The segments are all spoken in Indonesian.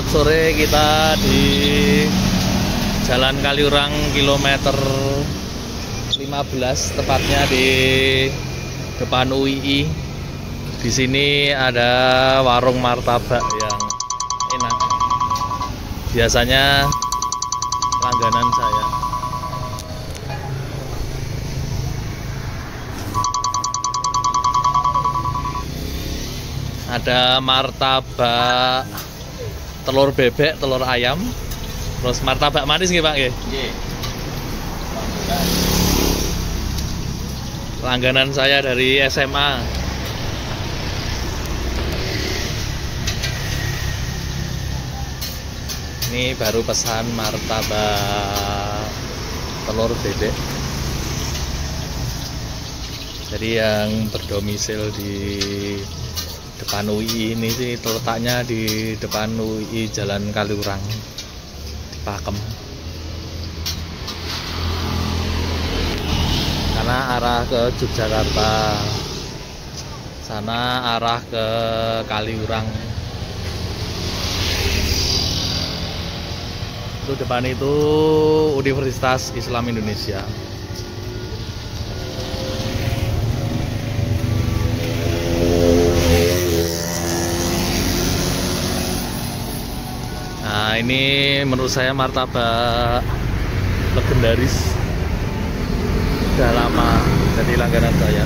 Selamat sore, kita di Jalan Kaliurang kilometer 15, tepatnya di depan UII. Di sini ada warung martabak yang enak. Biasanya langganan saya. Ada martabak telur bebek, telur ayam, terus martabak manis nggih Pak nggih? Nggih. Langganan saya dari SMA. Ini baru pesan martabak telur bebek. Jadi yang berdomisil di depan UI ini sih, letaknya di depan UI Jalan Kaliurang di Pakem. Karena arah ke Yogyakarta, sana arah ke Kaliurang. Itu depan itu Universitas Islam Indonesia. Nah, ini menurut saya martabak legendaris, udah lama jadi langganan saya.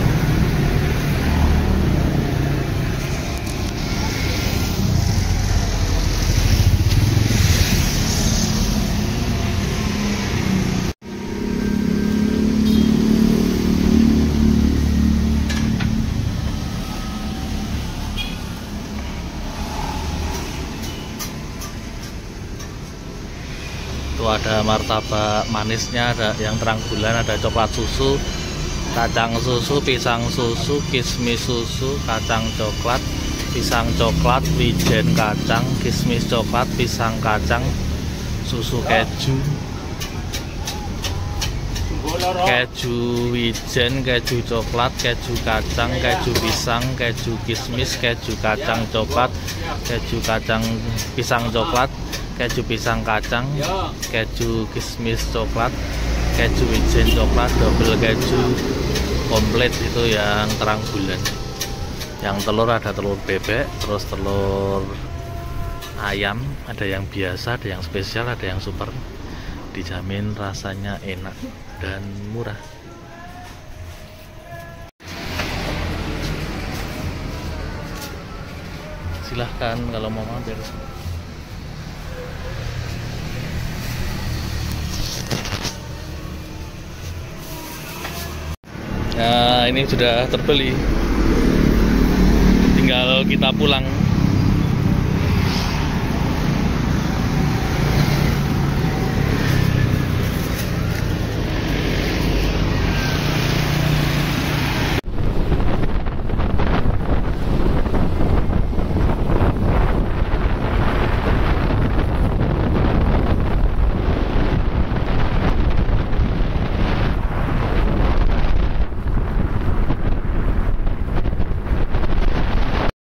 Itu ada martabak manisnya, ada yang terang bulan, ada coklat susu, kacang susu, pisang susu, kismis susu, kacang coklat, pisang coklat, wijen kacang, kismis coklat, pisang kacang, susu keju, keju wijen, keju coklat, keju kacang, keju pisang, keju kismis, keju kacang coklat, keju kacang pisang coklat, keju pisang kacang, keju kismis coklat, keju wijen coklat, double keju komplit itu yang terang bulan. Yang telur ada telur bebek, terus telur ayam, ada yang biasa, ada yang spesial, ada yang super. Dijamin rasanya enak dan murah. Silahkan kalau mau mampir. Nah, ini sudah terbeli, tinggal kita pulang.